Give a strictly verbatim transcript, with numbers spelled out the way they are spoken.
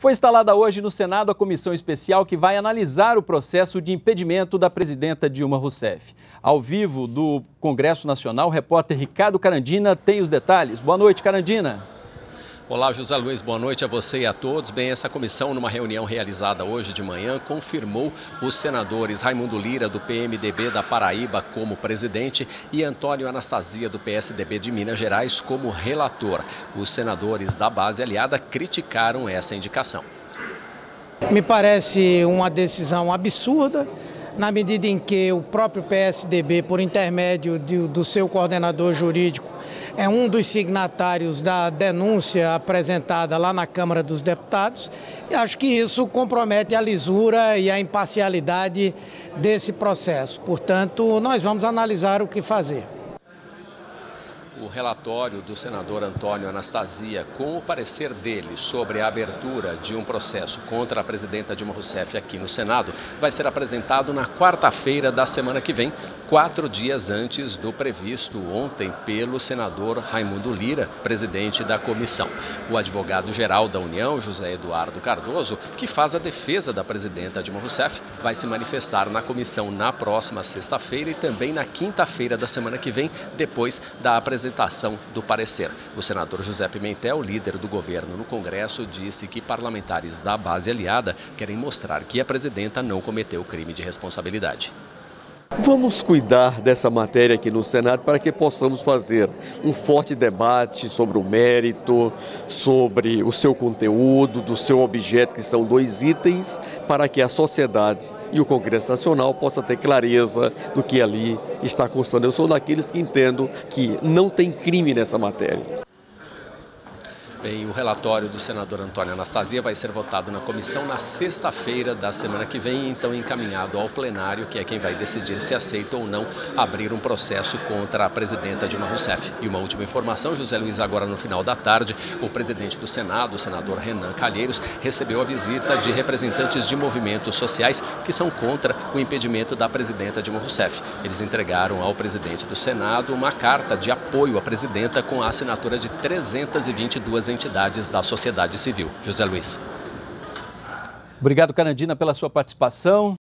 Foi instalada hoje no Senado a comissão especial que vai analisar o processo de impedimento da presidenta Dilma Rousseff. Ao vivo do Congresso Nacional, o repórter Ricardo Carandina tem os detalhes. Boa noite, Carandina. Olá, José Luiz, boa noite a você e a todos. Bem, essa comissão, numa reunião realizada hoje de manhã, confirmou os senadores Raimundo Lira, do P M D B da Paraíba, como presidente e Antônio Anastasia, do P S D B de Minas Gerais, como relator. Os senadores da base aliada criticaram essa indicação. Me parece uma decisão absurda, na medida em que o próprio P S D B, por intermédio de, do seu coordenador jurídico, é um dos signatários da denúncia apresentada lá na Câmara dos Deputados. E acho que isso compromete a lisura e a imparcialidade desse processo. Portanto, nós vamos analisar o que fazer. O relatório do senador Antônio Anastasia, com o parecer dele sobre a abertura de um processo contra a presidenta Dilma Rousseff aqui no Senado, vai ser apresentado na quarta-feira da semana que vem, quatro dias antes do previsto ontem pelo senador Raimundo Lira, presidente da comissão. O advogado-geral da União, José Eduardo Cardoso, que faz a defesa da presidenta Dilma Rousseff, vai se manifestar na comissão na próxima sexta-feira e também na quinta-feira da semana que vem, depois da apresentação do parecer. O senador José Pimentel, líder do governo no Congresso, disse que parlamentares da base aliada querem mostrar que a presidenta não cometeu crime de responsabilidade. Vamos cuidar dessa matéria aqui no Senado para que possamos fazer um forte debate sobre o mérito, sobre o seu conteúdo, do seu objeto, que são dois itens, para que a sociedade e o Congresso Nacional possam ter clareza do que ali está constando. Eu sou daqueles que entendo que não tem crime nessa matéria. Bem, o relatório do senador Antônio Anastasia vai ser votado na comissão na sexta-feira da semana que vem, então encaminhado ao plenário, que é quem vai decidir se aceita ou não abrir um processo contra a presidenta Dilma Rousseff. E uma última informação, José Luiz, agora no final da tarde, o presidente do Senado, o senador Renan Calheiros, recebeu a visita de representantes de movimentos sociais que são contra o impedimento da presidenta Dilma Rousseff. Eles entregaram ao presidente do Senado uma carta de apoio à presidenta com a assinatura de trezentas e vinte e duas entidades da sociedade civil. José Luiz. Obrigado, Carandina, pela sua participação.